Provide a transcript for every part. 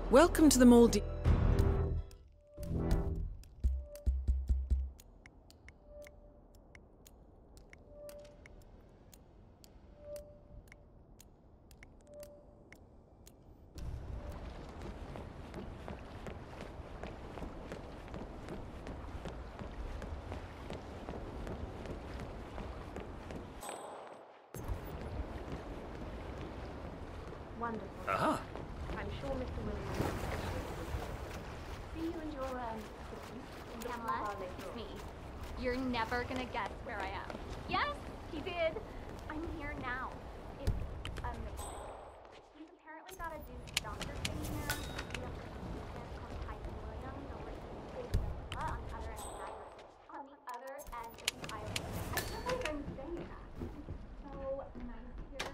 Welcome to the Maldives. Wonderful. Aha. I'm sure Mr. Williams will see you and your assistant. Pamela, it's me. You're never gonna guess where I am. Yes, he did. I'm here now. It's amazing. He's apparently got a Duke doctor thing here. We have a called Tyson Williams over in Big Villa on the other end of the island. On the other end of the island. I can't believe I'm saying that. It's so nice here.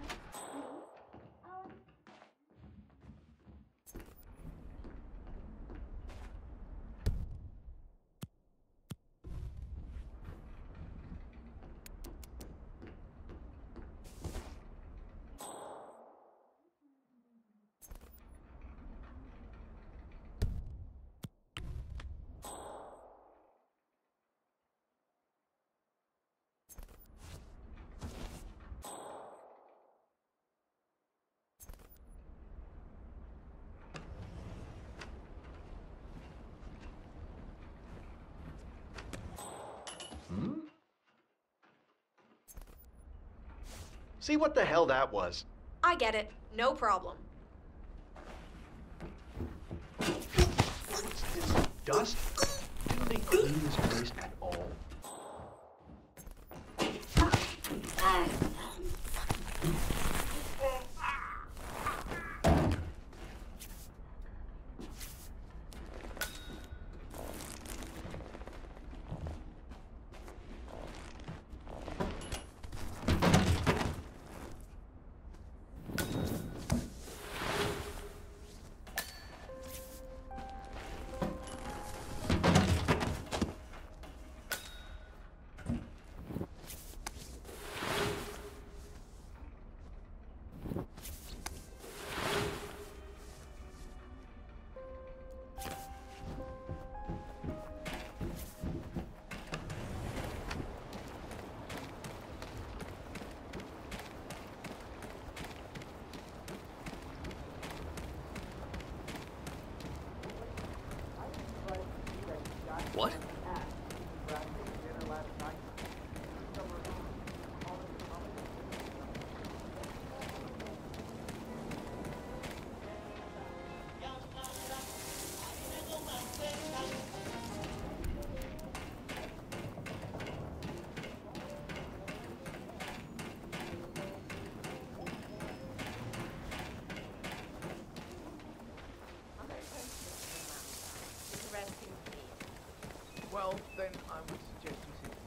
See what the hell that was? I get it. No problem. Dust? Didn't they clean this place at all? What? Well, then I would suggest you sit.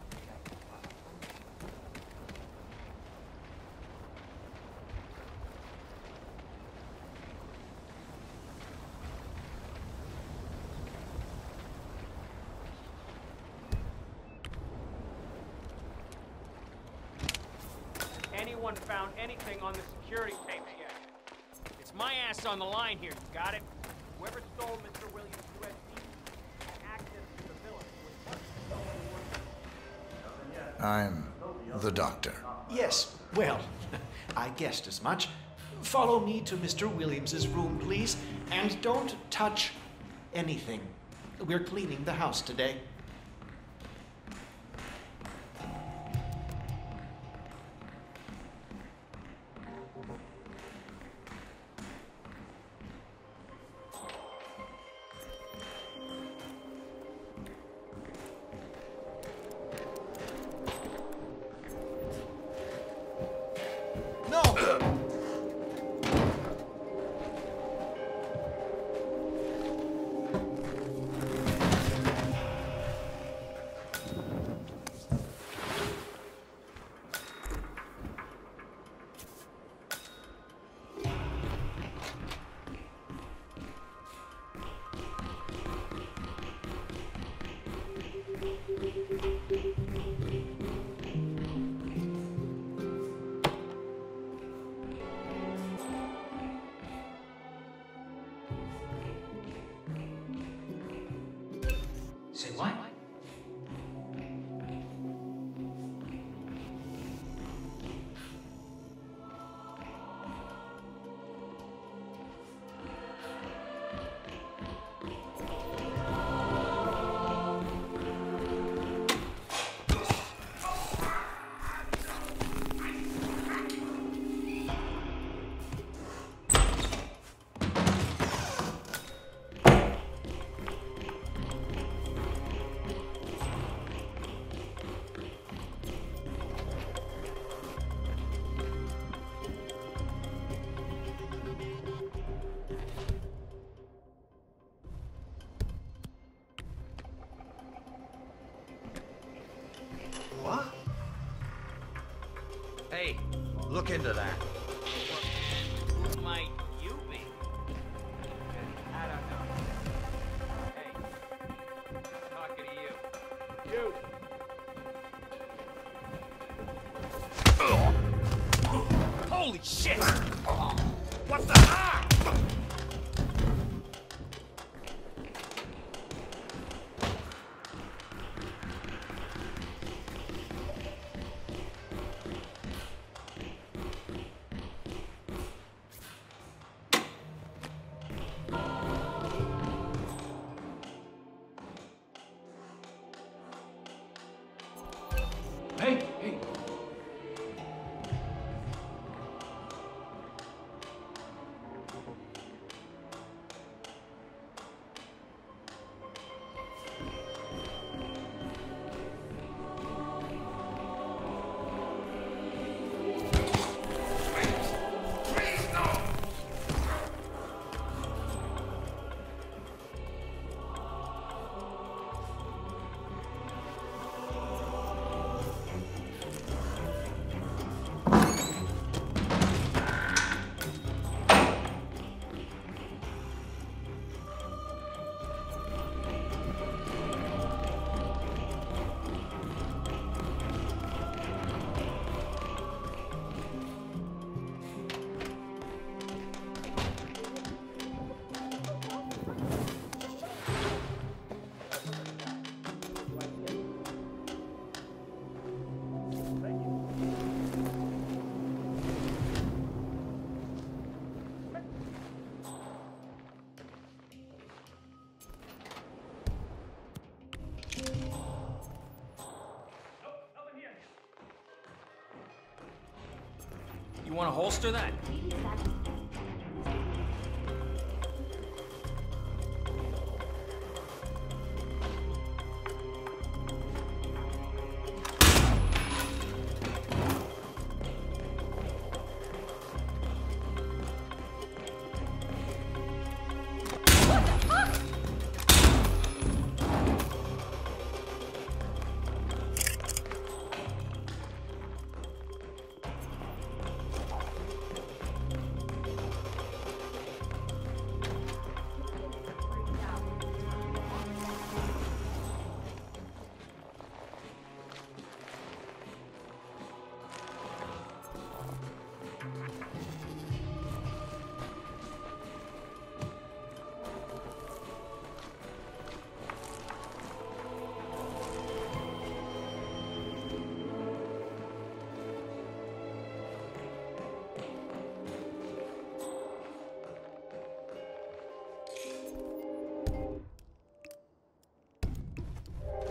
Anyone found anything on the security tapes yet? It's my ass on the line here, you got it? Whoever stole Mr. Williams' USB had access to the villa. I'm the doctor. Yes, well, I guessed as much. Follow me to Mr. Williams's room, please, and don't touch anything. We're cleaning the house today. Look into that. Who might you be? I don't know. Hey, talking to you. Holy shit! What the? Ah! Hey, hey. You want to holster that?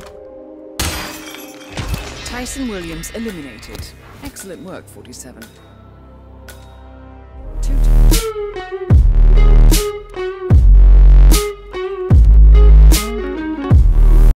Tyson Williams eliminated. Excellent work, 47.